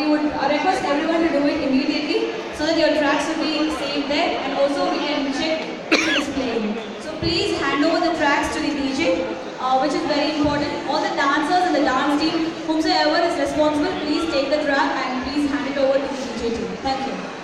we would request everyone to do it immediately so that your tracks will be saved there and also we can check if it is playing. So please hand over the tracks to the DJ, which is very important. All the dancers and the dance team, whomsoever is responsible, please take the track and please hand it over to the DJ team. Thank you.